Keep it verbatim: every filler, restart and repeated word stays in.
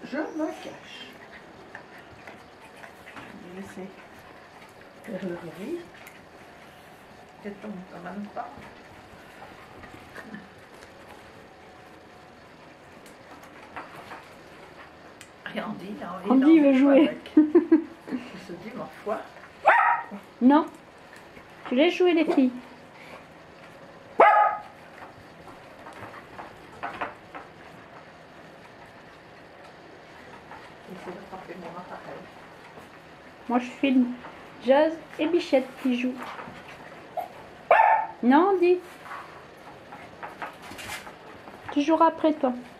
je me cache. Je vais laisser faire le riz. Elle tombe quand même pas. Et Andy, il a envie Andy veut jouer. Avec. Il se dit, ma foi. Non, tu laisses jouer les filles. J'essaie de frapper mon appareil. Moi je filme Jazz et Bichette qui jouent. Non, Andy. Tu joueras après toi.